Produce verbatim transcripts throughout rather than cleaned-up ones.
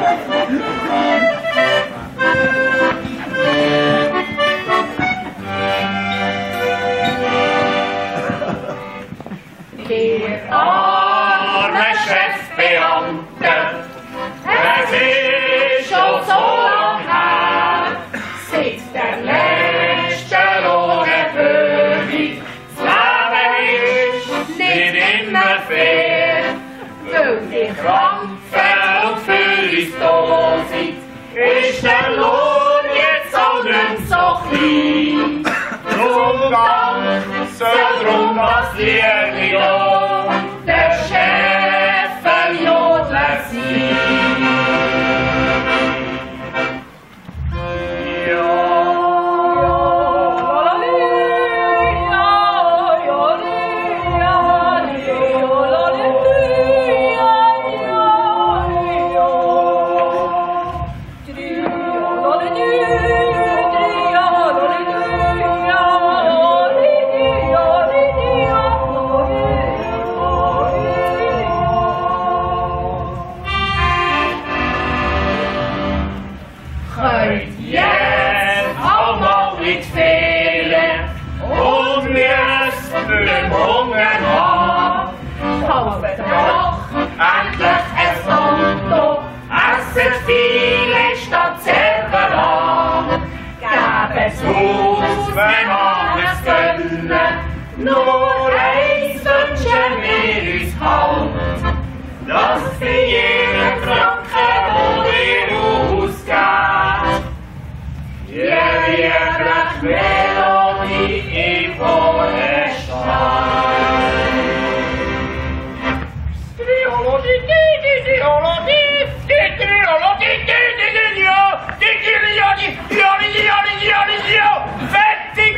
Der arme Chefbeamte, es ist schon so lang her, seit der letzte Lohnbürger. Das Leben ist nicht immer fair, weil wir krampfen und für uns da sind, ist der Lohn jetzt auch nicht so klein. Drum Dank soll drum das Liedli auch der Chef verjodler sein. Ja. Endlich ein Auto, essen viele statt selber an. Geben es uns, wenn wir es gönnen, nur eins wünschen wir uns halt, dass für jeden Franken, den ihr ausgebt, jährlich Melodie im Ohren steht. Fertig!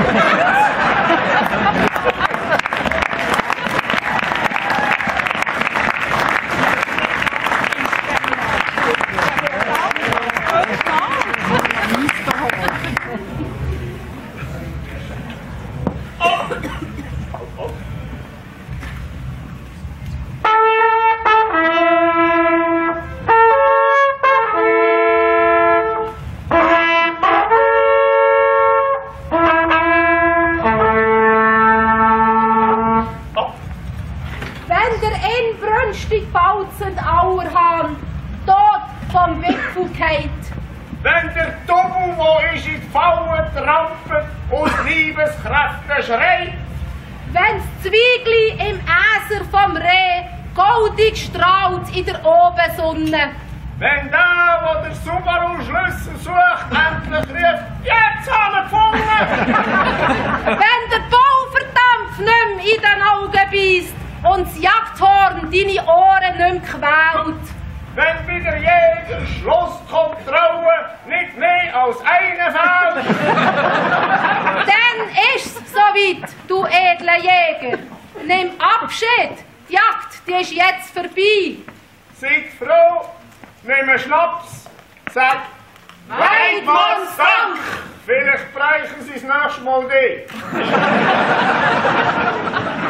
Wenn der Double, wo ist in die Falle trampelt, aus Liebeskräften schreit. Wenn das Zwiegli im Äser vom Reh goldig strahlt in der Abendsonne. Wenn der, der der Subaru-Schlüssel sucht, endlich ruft, jetzt haben wir gefunden. Wenn der Pulverdampf nicht mehr in den Augen beißt und das Jagdhorn deine Ohren nicht mehr quält. Wenn bei der Jäger Schlusskontrolle nicht mehr als eine fällt. Dann ist's soweit, du edler Jäger. Nimm Abschied, die Jagd, die ist jetzt vorbei. Seid froh, nimm Schnaps, sagt Weidmanns Dank. Vielleicht bräuchten sie das nächste Mal dich.